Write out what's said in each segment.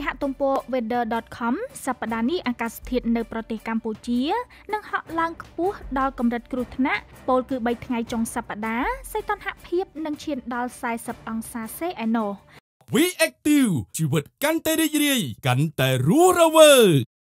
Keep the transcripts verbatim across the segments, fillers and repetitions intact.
ទំព័រ weather dot com សប្តាហ៍នេះអាកាសធាតុនៅប្រទេសកម្ពុជានឹងហក់ឡើងខ្ពស់ដល់កម្រិតគ្រោះថ្នាក់ពោលគឺបីថ្ងៃចុងសប្តាហ៍សីតុណ្ហភាពនឹងឈានដល់สี่สิบអង្សាសេឯណោះ We Active ជីវិតកាន់តែរីករាយកាន់តែរស់រវើក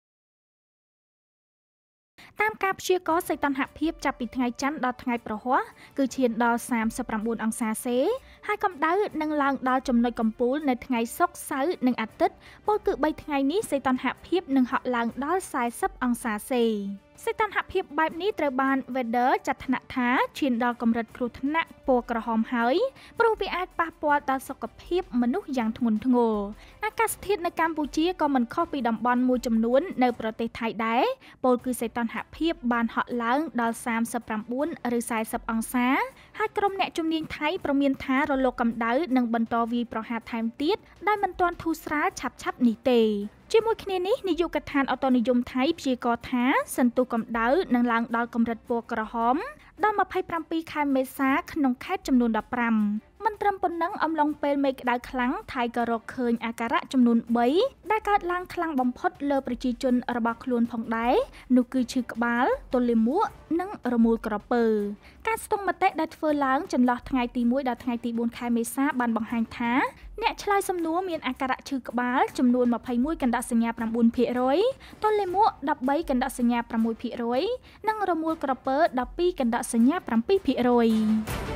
តាមការព្យាករណ៍សីតុណ្ហភាពចាប់ពីថ្ងៃច័ន្ទដល់ថ្ងៃប្រហ័សគឺឈានដល់三十九អង្សាសេហើយកម្ដៅនឹងឡើងដល់ចំណុចកំពូលនៅថ្ងៃសុក្រសៅរ៍និងអាទិត្យពោលគឺបីថ្ងៃនេះសីតុណ្ហភាពនឹងហក់ឡើងដល់สี่สิบអង្សាសេសីតុណ្ហភាពបែបនេះត្រូវបាន Weather ចាត់ថ្នាក់ថាឈានដល់កម្រិតគ្រោះថ្នាក់ពណ៌ក្រហមហើយព្រោះវាអាចប៉ះពាល់ដល់សុខភាពមនុស្សយ៉ាងធ្ងន់ធ្ងរអាកាសធាតុនៅកម្ពុជាក៏មិនខុសពីតំបន់មួយចំនួននៅប្រទេសថៃដែរពោលគឺសីតុណ្ហភាពបានហក់ឡើងដល់三十九ឬสี่สิบអង្សាហើយក្រុមអ្នកជំនាញថៃប្រមានថារលកកម្ដៅនឹងបន្តវាយប្រហារថែមទៀតដោយមិនទាន់ធូរស្រាលឆាប់ឆាប់នេះទេជាមួយគ្នានេះនាយកដ្ឋានឱតុនិយមថៃព្យាករណ៍ថាសន្ទុះកម្ដៅនឹងឡើងដល់កម្រិតពណ៌ក្រហមដល់ยี่สิบเจ็ดខែមេសាក្នុងខេត្តចំនួនสิบห้าមិនត្រឹមប៉ុណ្ណឹងអំឡុងពេលមេឃក្ដៅខ្លាំងថៃក៏រកឃើញអាការៈចំនួនបីដែលកើតឡើងខ្លាំងបំផុតលើប្រជាជនរបស់ខ្លួនផងដែរនោះគឺឈឺក្បាលទល់លាមកនិងរមូលក្រពើការស្ទង់មតិដែលធ្វើឡើងចន្លោះថ្ងៃទីមួយដល់ថ្ងៃទីបួនខែមេសាបានបង្ហាញថាអ្នកឆ្លើយសំណួរមានអាការៈឈឺក្បាលចំនួនยี่สิบเอ็ดកណ្ដាប់សញ្ញា nineភាគរយ ទល់លាមកthirteenកណ្ដាប់សញ្ញា sixភាគរយ និងរមូលក្រពើtwelveកណ្ដាប់សញ្ញា sevenភាគរយ